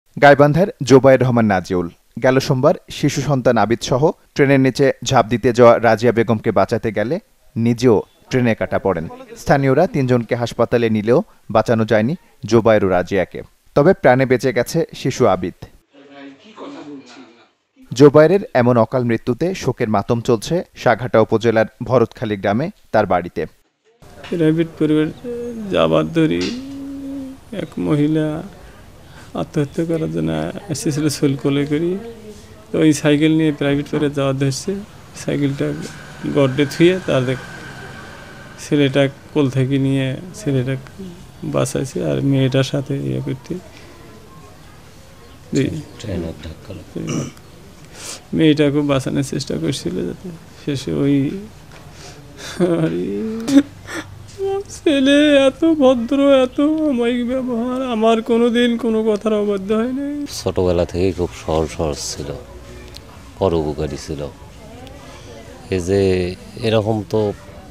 গাইবান্ধার জোবায়ের রহমান নাজিউল গেল সোমবার শিশু সন্তান আবিদ সহ ট্রেনের নিচে ঝাঁপ দিতে যাওয়া রাজিয়া বেগমকে বাঁচাতে গেলে নিজেও ট্রেনে কাটা পড়েন। স্থানীয়রা ৩ জনকে হাসপাতালে নিলেও বাঁচানো যায়নি জোবায়ের ও রাজিয়াকে। তবে প্রাণে বেঁচে গেছে শিশু আবিদ। জোবায়েরের এমন অকাল মৃত্যুতে শোকের মাতম চলছে সাঘাটা উপজেলার ভরতখালী গ্রামে তার বাড়িতে। প্রাইভেট পরিবার যাবার ধরি এক মহিলা আত্মহত্যা করার জন্য এসেছিল শোলকোলে করি, তো ওই সাইকেল নিয়ে প্রাইভেট পরিবার যাওয়ার ধরছে। সাইকেলটা গড্ডে থুয়ে তার ছেলেটা কোল থেকে নিয়ে ছেলেটা বাঁচাইছে আর মেয়েটার সাথে ইয়ে করতে মেয়েটাকে বাঁচানোর চেষ্টা করছিল, যাতে শেষে ওই ছেলে এত ভদ্র এত অমায়িক ব্যবহার, আমার কোনোদিন কোনো কথার অবাধ্য হয়নি। ছোটবেলা থেকেই খুব সহজ ছিল, পরোপকারী ছিল। এই যে এরকম তো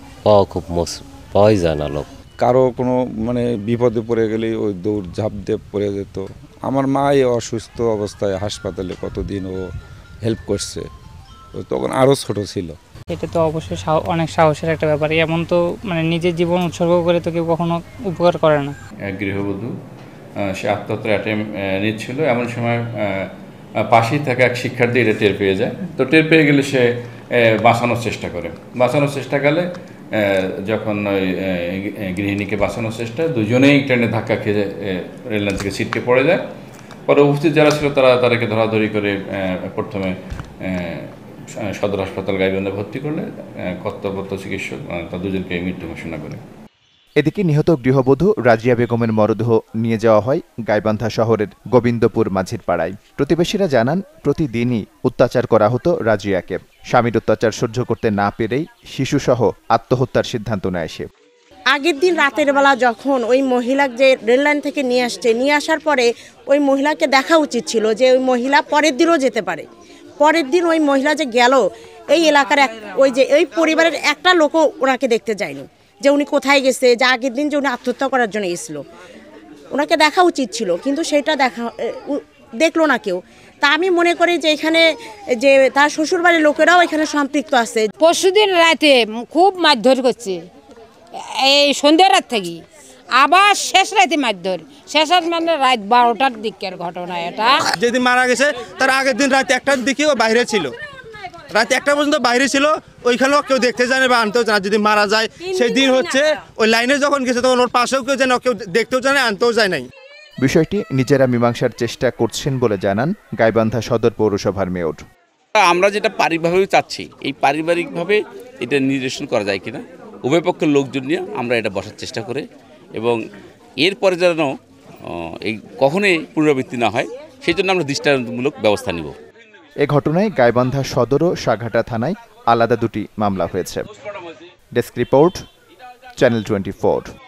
পাওয়াই যায় না লোক। কারো কোনো বিপদে পড়ে গেলেই ওই দৌড় ঝাঁপ দিয়ে পড়ে যেত। আমার মাই অসুস্থ অবস্থায় হাসপাতালে কতদিন ও হেল্প করছে, তখন আরও ছোট ছিল। এটা তো অবশ্যই অনেক সাহসের একটা ব্যাপার। এমন তো নিজের জীবন উৎসর্গ করে তো কেউ কখনো উপকার করে না। এক গৃহবধূ সে আত্মহত্যার অ্যাটেম্প নিচ্ছিল, এমন সময় পাশেই থাকা এক শিক্ষার্থী এটা টের পেয়ে যায়। তো টের পেয়ে গেলে সে বাঁচানোর চেষ্টা গেলে যখন ওই গৃহিণীকে বাঁচানোর চেষ্টা, দুজনেই ট্রেনে ধাক্কা খেয়ে রেললাইন থেকে ছিটকে পড়ে যায়। পরে উপস্থিত যারা ছিল তাদেরকে ধরাধরি করে প্রথমে সদর হাসপাতাল গাইবান্ধা ভর্তি করলে কর্তব্যরত চিকিৎসক তার দুজনকে মৃত্যু ঘোষণা করে। এদিকে নিহত গৃহবধূ রাজিয়া বেগমের মরদেহ নিয়ে যাওয়া হয় গাইবান্ধা শহরের গোবিন্দপুর মাঝির পাড়ায়। প্রতিবেশীরা জানান, প্রতিদিনই অত্যাচার করা হতো রাজিয়াকে। স্বামীর অত্যাচার সহ্য করতে না পেরেই শিশুসহ আত্মহত্যার সিদ্ধান্ত নেয় সে। আগের দিন রাতের বেলা যখন ওই মহিলা যে রেললাইন থেকে নিয়ে আসার পরে ওই মহিলাকে দেখা উচিত ছিল যে ওই মহিলা পরের দিনও যেতে পারে। পরের দিন ওই মহিলা যে গেল, এই এলাকার ওই পরিবারের একটা লোকও ওনাকে দেখতে যায়নি যে উনি কোথায় গেছে, যে আগের দিন যে উনি আত্মহত্যা করার জন্য এসেছিল। ওনাকে দেখা উচিত ছিল, কিন্তু সেটা দেখলো না কেউ। তা আমি মনে করি যে এখানে যে তার শ্বশুরবাড়ির লোকেরাও এখানে সম্পৃক্ত আছে। পরশুদিন রাতে খুব মারধর করছে, এই সন্ধ্যা রাত থেকে আবার শেষ রাতে মারধর। শেষ রাত রাত 12টার দিকের ঘটনা। এটা যেদিন মারা গেছে তার আগের দিন রাত 1টার দিকে ও বাইরে ছিল, রাত 1টা পর্যন্ত বাইরে ছিল। ওইখানেও কেউ দেখতে জানে বা আনতেও জানে। যদি মারা যায় সেই দিন হচ্ছে ওই লাইনে যখন গেছে তখন ওর পাশেও কেউ জানে, কেউ দেখতেও জানে, আনতেও যায় নাই। বিষয়টি নিজেরা মীমাংসার চেষ্টা করছেন বলে জানান গাইবান্ধা সদর পৌরসভার মেয়র। আমরা যেটা পারিবারিকভাবে চাচ্ছি, এই পারিবারিকভাবে এটা নির্দেশন করা যায় কিনা উভয় পক্ষের লোকজন নিয়ে আমরা এটা বসার চেষ্টা করে, এবং এরপরে যেন এই কখনোই পুনরাবৃত্তি না হয় সেই জন্য আমরা দৃষ্টান্তমূলক ব্যবস্থা নিব। এ ঘটনায় গাইবান্ধা সদর ও সাঘাটা থানায় আলাদা 2টি মামলা হয়েছে। Desk report, channel 24।